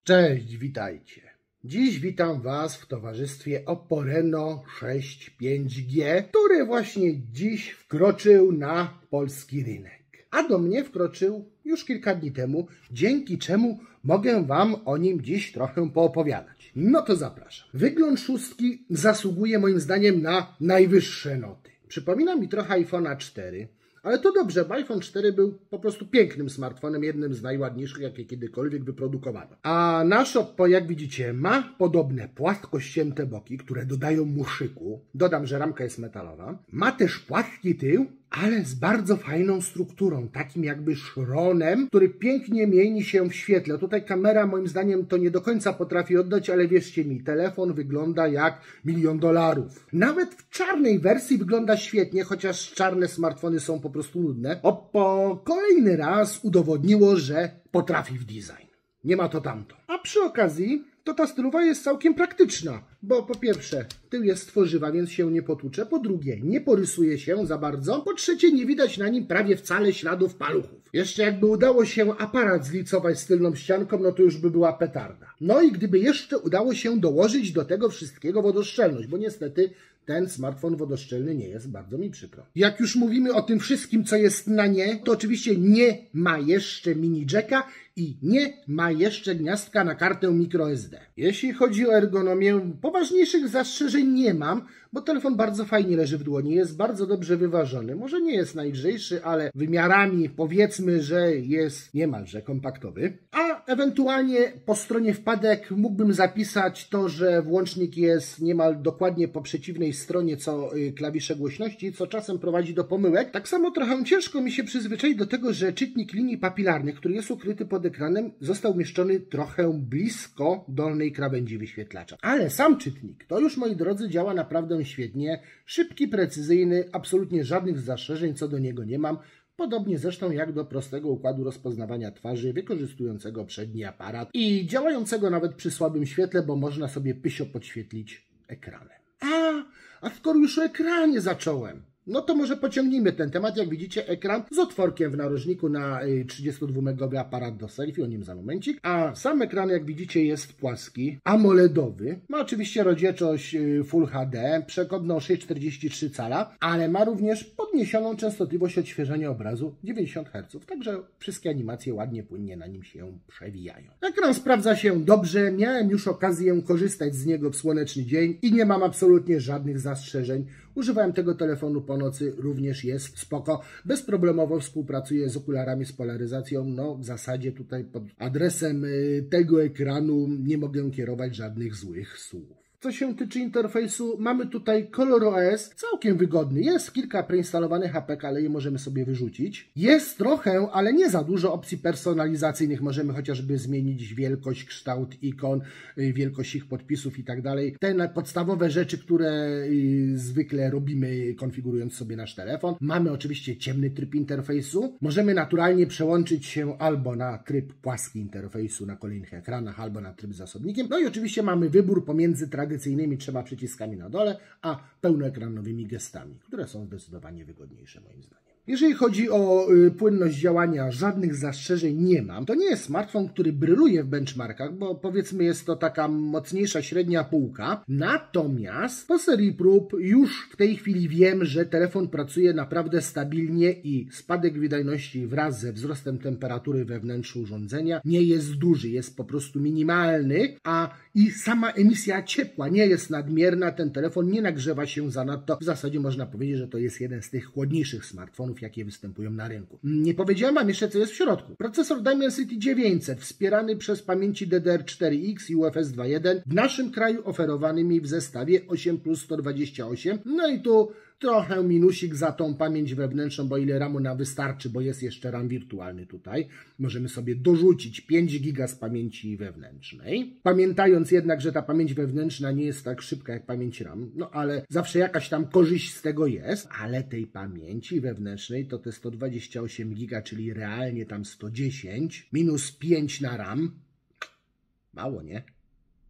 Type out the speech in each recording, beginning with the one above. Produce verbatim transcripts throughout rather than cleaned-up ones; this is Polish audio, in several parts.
Cześć, witajcie. Dziś witam Was w towarzystwie Oppo Reno sześć pięć G, który właśnie dziś wkroczył na polski rynek. A do mnie wkroczył już kilka dni temu, dzięki czemu mogę Wam o nim dziś trochę poopowiadać. No to zapraszam. Wygląd szóstki zasługuje moim zdaniem na najwyższe noty. Przypomina mi trochę iPhone'a cztery. Ale to dobrze, bo iPhone cztery był po prostu pięknym smartfonem, jednym z najładniejszych, jakie kiedykolwiek wyprodukowano. A nasz Oppo, jak widzicie, ma podobne płasko ścięte boki, które dodają mu szyku. Dodam, że ramka jest metalowa. Ma też płaski tył, ale z bardzo fajną strukturą, takim jakby szronem, który pięknie mieni się w świetle. Tutaj kamera moim zdaniem to nie do końca potrafi oddać, ale wierzcie mi, telefon wygląda jak milion dolarów. Nawet w czarnej wersji wygląda świetnie, chociaż czarne smartfony są po prostu nudne. Oppo kolejny raz udowodniło, że potrafi w design. Nie ma to tamto. A przy okazji to ta stylowa jest całkiem praktyczna, bo po pierwsze tył jest z tworzywa, więc się nie potłucze, po drugie nie porysuje się za bardzo, po trzecie nie widać na nim prawie wcale śladów paluchów. Jeszcze jakby udało się aparat zlicować z tylną ścianką, no to już by była petarda. No i gdyby jeszcze udało się dołożyć do tego wszystkiego wodoszczelność, bo niestety ten smartfon wodoszczelny nie jest, bardzo mi przykro. Jak już mówimy o tym wszystkim, co jest na nie, to oczywiście nie ma jeszcze mini jacka i nie ma jeszcze gniazdka na kartę microSD. Jeśli chodzi o ergonomię, poważniejszych zastrzeżeń nie mam, bo telefon bardzo fajnie leży w dłoni, jest bardzo dobrze wyważony. Może nie jest najlżejszy, ale wymiarami powiedzmy, że jest niemalże kompaktowy. A ewentualnie po stronie wpadek mógłbym zapisać to, że włącznik jest niemal dokładnie po przeciwnej stronie co klawisze głośności, co czasem prowadzi do pomyłek. Tak samo trochę ciężko mi się przyzwyczaić do tego, że czytnik linii papilarnych, który jest ukryty pod ekranem, został umieszczony trochę blisko dolnej krawędzi wyświetlacza. Ale sam czytnik, to już moi drodzy działa naprawdę świetnie, szybki, precyzyjny, absolutnie żadnych zastrzeżeń co do niego nie mam. Podobnie zresztą jak do prostego układu rozpoznawania twarzy, wykorzystującego przedni aparat i działającego nawet przy słabym świetle, bo można sobie pysio podświetlić ekranem. A, a skoro już o ekranie zacząłem, no to może pociągnijmy ten temat. Jak widzicie, ekran z otworkiem w narożniku na trzydziestodwumegowy aparat do selfie, o nim za momencik. A sam ekran, jak widzicie, jest płaski, amoledowy. Ma oczywiście rozdzielczość Full H D, przekątną sześć przecinek czterdzieści trzy cala, ale ma również podniesioną częstotliwość odświeżania obrazu dziewięćdziesiąt herców. Także wszystkie animacje ładnie, płynnie na nim się przewijają. Ekran sprawdza się dobrze. Miałem już okazję korzystać z niego w słoneczny dzień i nie mam absolutnie żadnych zastrzeżeń. Używałem tego telefonu po nocy, również jest spoko. Bezproblemowo współpracuję z okularami z polaryzacją. No w zasadzie tutaj pod adresem tego ekranu nie mogę kierować żadnych złych słów. Co się tyczy interfejsu, mamy tutaj ColorOS, całkiem wygodny. Jest kilka preinstalowanych apek, ale je możemy sobie wyrzucić. Jest trochę, ale nie za dużo opcji personalizacyjnych. Możemy chociażby zmienić wielkość, kształt ikon, wielkość ich podpisów i tak dalej. Te podstawowe rzeczy, które zwykle robimy, konfigurując sobie nasz telefon. Mamy oczywiście ciemny tryb interfejsu. Możemy naturalnie przełączyć się albo na tryb płaski interfejsu na kolejnych ekranach, albo na tryb zasobnikiem. No i oczywiście mamy wybór pomiędzy tradycyjnymi trzema przyciskami na dole, a pełnoekranowymi gestami, które są zdecydowanie wygodniejsze moim zdaniem. Jeżeli chodzi o y, płynność działania, żadnych zastrzeżeń nie mam. To nie jest smartfon, który bryluje w benchmarkach, bo powiedzmy jest to taka mocniejsza średnia półka. Natomiast po serii prób już w tej chwili wiem, że telefon pracuje naprawdę stabilnie i spadek wydajności wraz ze wzrostem temperatury we wnętrzu urządzenia nie jest duży, jest po prostu minimalny, a i sama emisja ciepła nie jest nadmierna, ten telefon nie nagrzewa się zanadto. W zasadzie można powiedzieć, że to jest jeden z tych chłodniejszych smartfonów, jakie występują na rynku. Nie powiedziałem wam jeszcze, co jest w środku. Procesor Dimensity dziewięćset, wspierany przez pamięci D D R cztery X i U F S dwa jeden, w naszym kraju oferowanymi w zestawie osiem plus sto dwadzieścia osiem. No i tu trochę minusik za tą pamięć wewnętrzną, bo ile ramu nam wystarczy, bo jest jeszcze RAM wirtualny tutaj. Możemy sobie dorzucić pięć giga z pamięci wewnętrznej. Pamiętając jednak, że ta pamięć wewnętrzna nie jest tak szybka jak pamięć RAM, no ale zawsze jakaś tam korzyść z tego jest, ale tej pamięci wewnętrznej to te sto dwadzieścia osiem giga, czyli realnie tam sto dziesięć, minus pięć na RAM. Mało, nie?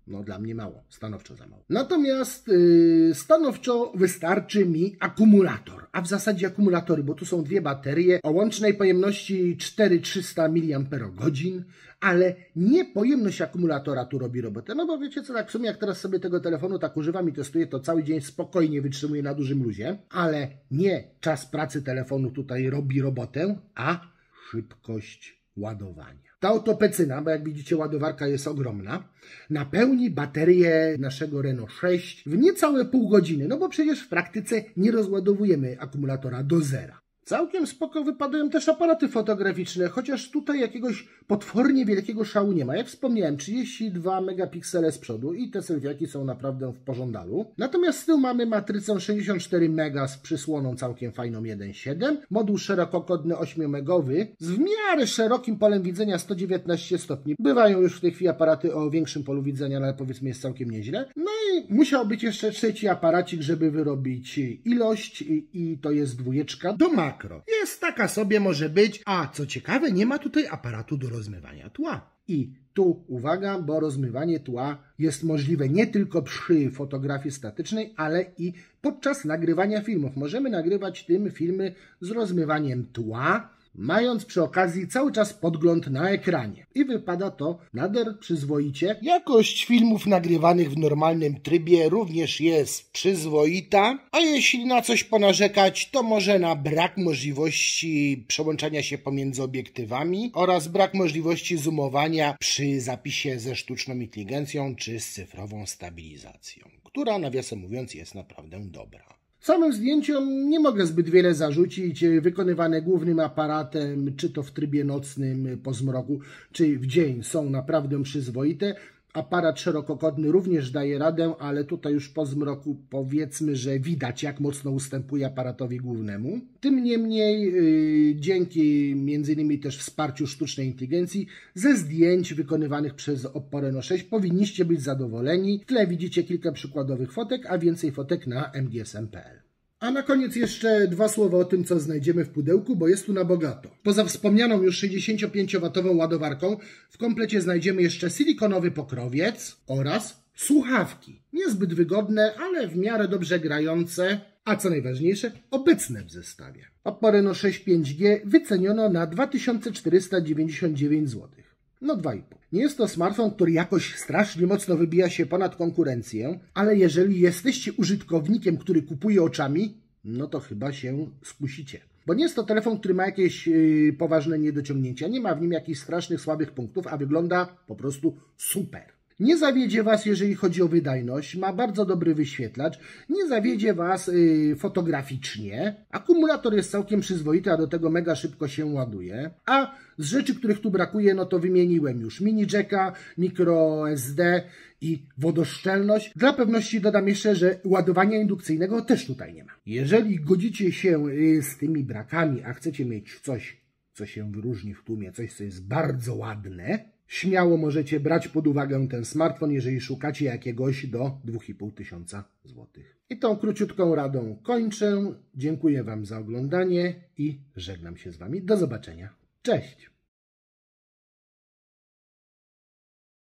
No dla mnie mało, stanowczo za mało. Natomiast yy, stanowczo wystarczy mi akumulator, a w zasadzie akumulatory, bo tu są dwie baterie o łącznej pojemności cztery tysiące trzysta miliamperogodzin, ale nie pojemność akumulatora tu robi robotę, no bo wiecie co, tak w sumie jak teraz sobie tego telefonu tak używam i testuję, to cały dzień spokojnie wytrzymuje na dużym luzie, ale nie czas pracy telefonu tutaj robi robotę, a szybkość ładowania. Ta oto pecyna, bo jak widzicie ładowarka jest ogromna, napełni baterię naszego Reno sześć w niecałe pół godziny, no bo przecież w praktyce nie rozładowujemy akumulatora do zera. Całkiem spoko wypadają też aparaty fotograficzne, chociaż tutaj jakiegoś potwornie wielkiego szału nie ma. Jak wspomniałem, trzydzieści dwa megapiksele z przodu i te selfiaki są naprawdę w pożądalu. Natomiast z tyłu mamy matrycę sześćdziesiąt cztery mega z przysłoną całkiem fajną jeden przecinek siedem, moduł szerokokątny ośmiomegowy z w miarę szerokim polem widzenia sto dziewiętnaście stopni. Bywają już w tej chwili aparaty o większym polu widzenia, ale powiedzmy jest całkiem nieźle. No i musiał być jeszcze trzeci aparacik, żeby wyrobić ilość i, i to jest dwójeczka do makro. Jest taka sobie może być, a co ciekawe, nie ma tutaj aparatu do rozmywania tła. I tu uwaga, bo rozmywanie tła jest możliwe nie tylko przy fotografii statycznej, ale i podczas nagrywania filmów. Możemy nagrywać tym filmy z rozmywaniem tła, mając przy okazji cały czas podgląd na ekranie. I wypada to nader przyzwoicie. Jakość filmów nagrywanych w normalnym trybie również jest przyzwoita, a jeśli na coś ponarzekać, to może na brak możliwości przełączania się pomiędzy obiektywami oraz brak możliwości zoomowania przy zapisie ze sztuczną inteligencją czy z cyfrową stabilizacją, która nawiasem mówiąc jest naprawdę dobra. Samym zdjęciom nie mogę zbyt wiele zarzucić, wykonywane głównym aparatem, czy to w trybie nocnym po zmroku, czy w dzień są naprawdę przyzwoite. Aparat szerokokątny również daje radę, ale tutaj już po zmroku powiedzmy, że widać jak mocno ustępuje aparatowi głównemu. Tym niemniej yy, dzięki między innymi też wsparciu sztucznej inteligencji ze zdjęć wykonywanych przez Oppo Reno sześć powinniście być zadowoleni. W tle widzicie kilka przykładowych fotek, a więcej fotek na m g s m kropka p l. A na koniec jeszcze dwa słowa o tym, co znajdziemy w pudełku, bo jest tu na bogato. Poza wspomnianą już sześćdziesięciopięciowatową ładowarką w komplecie znajdziemy jeszcze silikonowy pokrowiec oraz słuchawki. Niezbyt wygodne, ale w miarę dobrze grające, a co najważniejsze, obecne w zestawie. Oppo Reno sześć pięć G wyceniono na dwa tysiące czterysta dziewięćdziesiąt dziewięć złotych. No dwa i pół. Nie jest to smartfon, który jakoś strasznie mocno wybija się ponad konkurencję, ale jeżeli jesteście użytkownikiem, który kupuje oczami, no to chyba się skusicie. Bo nie jest to telefon, który ma jakieś yy, poważne niedociągnięcia, nie ma w nim jakichś strasznych słabych punktów, a wygląda po prostu super. Nie zawiedzie Was, jeżeli chodzi o wydajność, ma bardzo dobry wyświetlacz, nie zawiedzie Was yy, fotograficznie, akumulator jest całkiem przyzwoity, a do tego mega szybko się ładuje, a z rzeczy, których tu brakuje, no to wymieniłem już mini jacka, micro S D i wodoszczelność. Dla pewności dodam jeszcze, że ładowania indukcyjnego też tutaj nie ma. Jeżeli godzicie się yy, z tymi brakami, a chcecie mieć coś, co się wyróżni w tłumie, coś, co jest bardzo ładne, śmiało możecie brać pod uwagę ten smartfon, jeżeli szukacie jakiegoś do dwa i pół tysiąca złotych. I tą króciutką radą kończę. Dziękuję Wam za oglądanie i żegnam się z Wami. Do zobaczenia. Cześć!